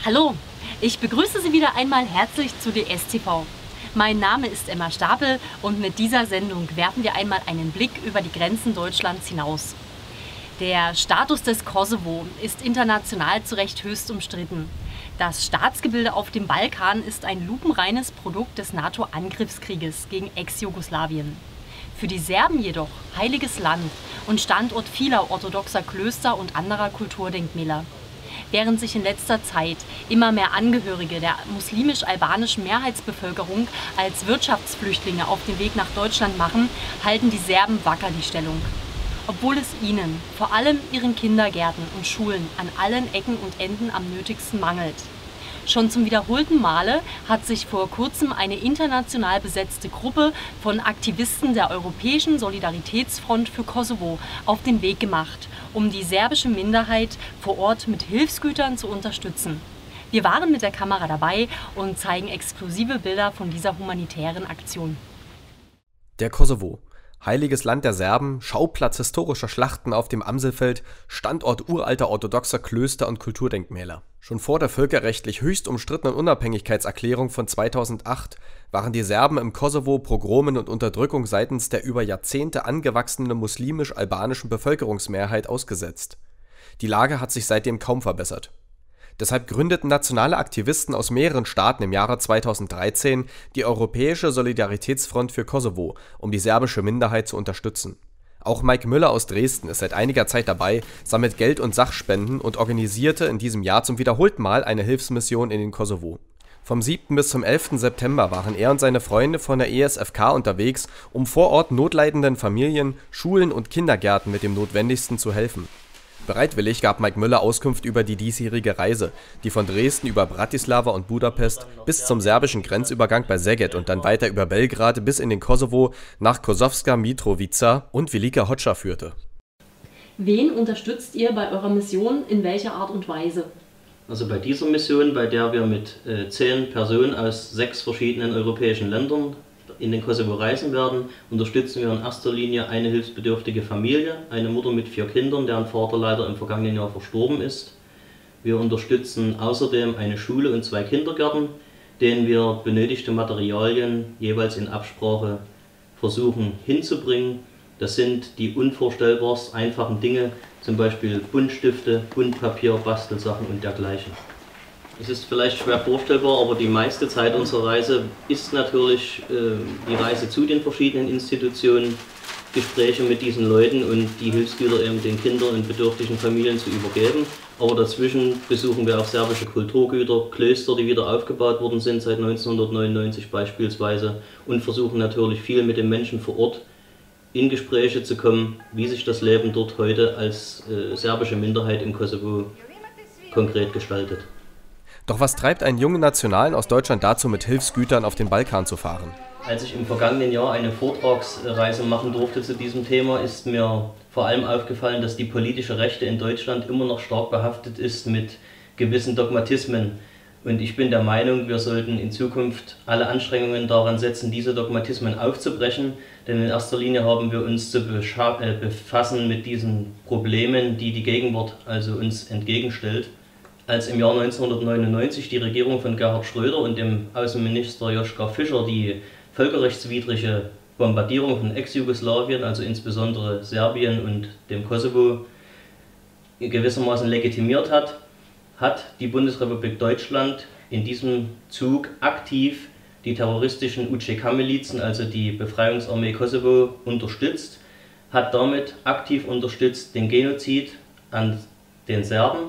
Hallo, ich begrüße Sie wieder einmal herzlich zu DStv. Mein Name ist Emma Stapel und mit dieser Sendung werfen wir einmal einen Blick über die Grenzen Deutschlands hinaus. Der Status des Kosovo ist international zu Recht höchst umstritten. Das Staatsgebilde auf dem Balkan ist ein lupenreines Produkt des NATO-Angriffskrieges gegen Ex-Jugoslawien. Für die Serben jedoch heiliges Land und Standort vieler orthodoxer Klöster und anderer Kulturdenkmäler. Während sich in letzter Zeit immer mehr Angehörige der muslimisch-albanischen Mehrheitsbevölkerung als Wirtschaftsflüchtlinge auf den Weg nach Deutschland machen, halten die Serben wacker die Stellung. Obwohl es ihnen, vor allem ihren Kindergärten und Schulen, an allen Ecken und Enden am nötigsten mangelt. Schon zum wiederholten Male hat sich vor kurzem eine international besetzte Gruppe von Aktivisten der Europäischen Solidaritätsfront für Kosovo auf den Weg gemacht, um die serbische Minderheit vor Ort mit Hilfsgütern zu unterstützen. Wir waren mit der Kamera dabei und zeigen exklusive Bilder von dieser humanitären Aktion. Der Kosovo. Heiliges Land der Serben, Schauplatz historischer Schlachten auf dem Amselfeld, Standort uralter orthodoxer Klöster und Kulturdenkmäler. Schon vor der völkerrechtlich höchst umstrittenen Unabhängigkeitserklärung von 2008 waren die Serben im Kosovo Pogromen und Unterdrückung seitens der über Jahrzehnte angewachsenen muslimisch-albanischen Bevölkerungsmehrheit ausgesetzt. Die Lage hat sich seitdem kaum verbessert. Deshalb gründeten nationale Aktivisten aus mehreren Staaten im Jahre 2013 die Europäische Solidaritätsfront für Kosovo, um die serbische Minderheit zu unterstützen. Auch Mike Müller aus Dresden ist seit einiger Zeit dabei, sammelt Geld und Sachspenden und organisierte in diesem Jahr zum wiederholten Mal eine Hilfsmission in den Kosovo. Vom 7. bis zum 11. September waren er und seine Freunde von der ESFK unterwegs, um vor Ort notleidenden Familien, Schulen und Kindergärten mit dem Notwendigsten zu helfen. Bereitwillig gab Mike Müller Auskunft über die diesjährige Reise, die von Dresden über Bratislava und Budapest bis zum serbischen Grenzübergang bei Szeged und dann weiter über Belgrad bis in den Kosovo nach Kosovska Mitrovica und Velika Hoća führte. Wen unterstützt ihr bei eurer Mission, in welcher Art und Weise? Also bei dieser Mission, bei der wir mit 10 Personen aus 6 verschiedenen europäischen Ländern in den Kosovo reisen werden, unterstützen wir in erster Linie eine hilfsbedürftige Familie, eine Mutter mit 4 Kindern, deren Vater leider im vergangenen Jahr verstorben ist. Wir unterstützen außerdem eine Schule und 2 Kindergärten, denen wir benötigte Materialien jeweils in Absprache versuchen hinzubringen. Das sind die unvorstellbar einfachen Dinge, zum Beispiel Buntstifte, Buntpapier, Bastelsachen und dergleichen. Es ist vielleicht schwer vorstellbar, aber die meiste Zeit unserer Reise ist natürlich die Reise zu den verschiedenen Institutionen, Gespräche mit diesen Leuten und die Hilfsgüter eben den Kindern und bedürftigen Familien zu übergeben. Aber dazwischen besuchen wir auch serbische Kulturgüter, Klöster, die wieder aufgebaut worden sind seit 1999 beispielsweise, und versuchen natürlich viel mit den Menschen vor Ort in Gespräche zu kommen, wie sich das Leben dort heute als serbische Minderheit im Kosovo konkret gestaltet. Doch was treibt einen jungen Nationalen aus Deutschland dazu, mit Hilfsgütern auf den Balkan zu fahren? Als ich im vergangenen Jahr eine Vortragsreise machen durfte zu diesem Thema, ist mir vor allem aufgefallen, dass die politische Rechte in Deutschland immer noch stark behaftet ist mit gewissen Dogmatismen. Und ich bin der Meinung, wir sollten in Zukunft alle Anstrengungen daran setzen, diese Dogmatismen aufzubrechen. Denn in erster Linie haben wir uns zu befassen mit diesen Problemen, die die Gegenwart also uns entgegenstellt. Als im Jahr 1999 die Regierung von Gerhard Schröder und dem Außenminister Joschka Fischer die völkerrechtswidrige Bombardierung von Ex-Jugoslawien, also insbesondere Serbien und dem Kosovo, gewissermaßen legitimiert hat, hat die Bundesrepublik Deutschland in diesem Zug aktiv die terroristischen UÇK-Milizen, also die Befreiungsarmee Kosovo, unterstützt, hat damit aktiv unterstützt den Genozid an den Serben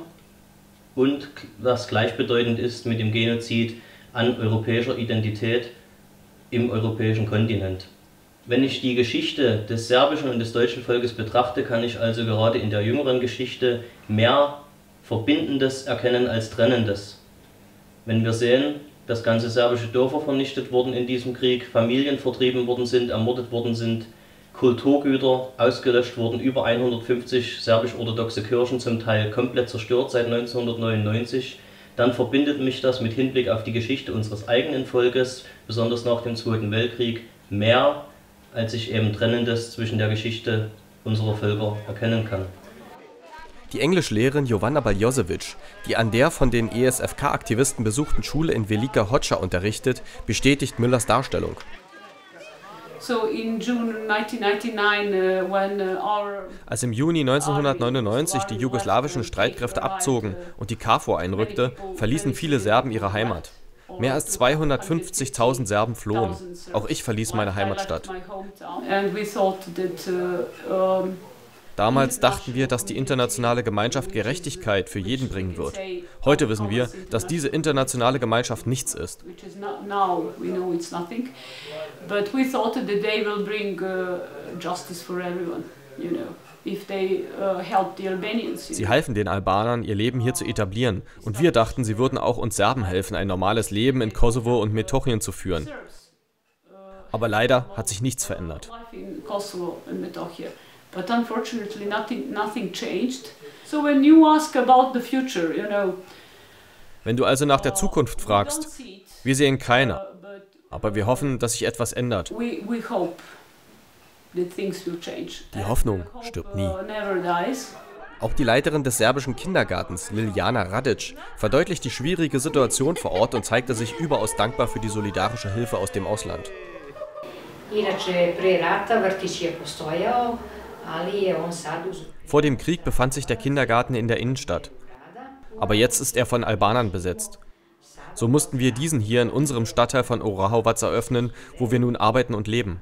und was gleichbedeutend ist mit dem Genozid an europäischer Identität im europäischen Kontinent. Wenn ich die Geschichte des serbischen und des deutschen Volkes betrachte, kann ich also gerade in der jüngeren Geschichte mehr Verbindendes erkennen als Trennendes. Wenn wir sehen, dass ganze serbische Dörfer vernichtet wurden in diesem Krieg, Familien vertrieben worden sind, ermordet worden sind, Kulturgüter ausgelöscht wurden, über 150 serbisch-orthodoxe Kirchen zum Teil komplett zerstört seit 1999, dann verbindet mich das mit Hinblick auf die Geschichte unseres eigenen Volkes, besonders nach dem Zweiten Weltkrieg, mehr, als ich eben Trennendes zwischen der Geschichte unserer Völker erkennen kann. Die Englischlehrerin Jovana Baljosevic, die an der von den ESFK-Aktivisten besuchten Schule in Velika Hoća unterrichtet, bestätigt Müllers Darstellung. Als im Juni 1999 die jugoslawischen Streitkräfte abzogen und die KFOR einrückte, verließen viele Serben ihre Heimat. Mehr als 250.000 Serben flohen. Auch ich verließ meine Heimatstadt. Damals dachten wir, dass die internationale Gemeinschaft Gerechtigkeit für jeden bringen wird. Heute wissen wir, dass diese internationale Gemeinschaft nichts ist. Sie halfen den Albanern, ihr Leben hier zu etablieren. Und wir dachten, sie würden auch uns Serben helfen, ein normales Leben in Kosovo und Metochien zu führen. Aber leider hat sich nichts verändert. But unfortunately, nothing changed. So when you ask about the future, Wenn du also nach der Zukunft fragst, wir sehen keine. Aber wir hoffen, dass sich etwas ändert. Die Hoffnung stirbt nie. Auch die Leiterin des serbischen Kindergartens, Liljana Radic, verdeutlicht die schwierige Situation vor Ort und zeigte sich überaus dankbar für die solidarische Hilfe aus dem Ausland. Vor dem Krieg befand sich der Kindergarten in der Innenstadt. Aber jetzt ist er von Albanern besetzt. So mussten wir diesen hier in unserem Stadtteil von Orahovac eröffnen, wo wir nun arbeiten und leben.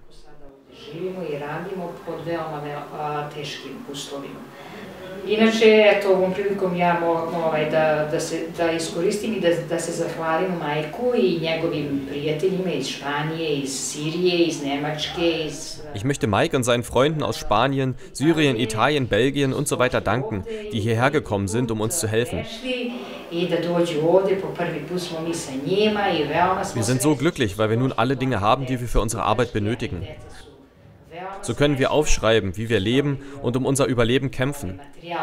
Inače, eto, ovom prilikom ja da iskoristim i da se zahvalim majku I njegovim prijateljima iz Španije, iz Sirije, iz Nemačke, Ich möchte Mike und seinen Freunden aus Spanien, Syrien, Italien, Belgien und so weiter danken, die hierher gekommen sind, um uns zu helfen. Wir sind so glücklich, weil wir nun alle Dinge haben, die wir für unsere Arbeit benötigen. So können wir aufschreiben, wie wir leben und um unser Überleben kämpfen.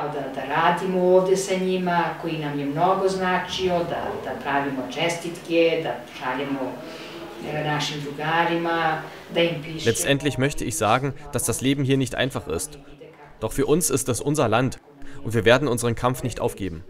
Letztendlich möchte ich sagen, dass das Leben hier nicht einfach ist. Doch für uns ist es unser Land und wir werden unseren Kampf nicht aufgeben.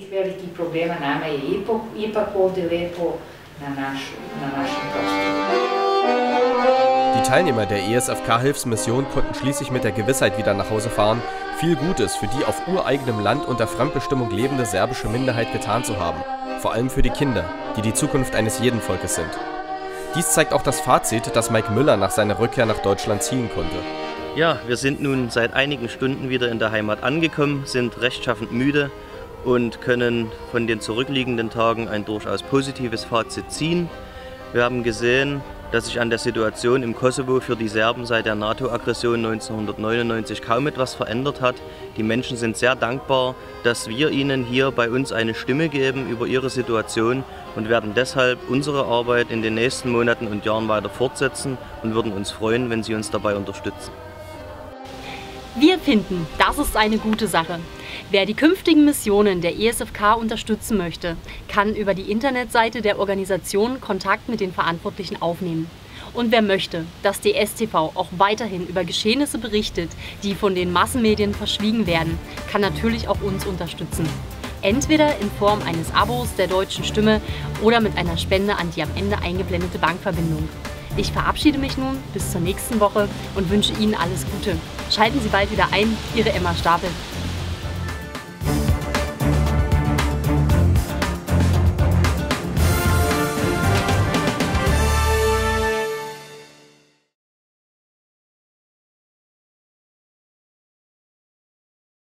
Die Teilnehmer der ESFK-Hilfsmission konnten schließlich mit der Gewissheit wieder nach Hause fahren, viel Gutes für die auf ureigenem Land unter Fremdbestimmung lebende serbische Minderheit getan zu haben. Vor allem für die Kinder, die die Zukunft eines jeden Volkes sind. Dies zeigt auch das Fazit, das Mike Müller nach seiner Rückkehr nach Deutschland ziehen konnte. Ja, wir sind nun seit einigen Stunden wieder in der Heimat angekommen, sind rechtschaffend müde und können von den zurückliegenden Tagen ein durchaus positives Fazit ziehen. Wir haben gesehen, dass sich an der Situation im Kosovo für die Serben seit der NATO-Aggression 1999 kaum etwas verändert hat. Die Menschen sind sehr dankbar, dass wir ihnen hier bei uns eine Stimme geben über ihre Situation und werden deshalb unsere Arbeit in den nächsten Monaten und Jahren weiter fortsetzen und würden uns freuen, wenn Sie uns dabei unterstützen. Wir finden, das ist eine gute Sache. Wer die künftigen Missionen der ESFK unterstützen möchte, kann über die Internetseite der Organisation Kontakt mit den Verantwortlichen aufnehmen. Und wer möchte, dass die STV auch weiterhin über Geschehnisse berichtet, die von den Massenmedien verschwiegen werden, kann natürlich auch uns unterstützen. Entweder in Form eines Abos der Deutschen Stimme oder mit einer Spende an die am Ende eingeblendete Bankverbindung. Ich verabschiede mich nun bis zur nächsten Woche und wünsche Ihnen alles Gute. Schalten Sie bald wieder ein, Ihre Emma Stapel.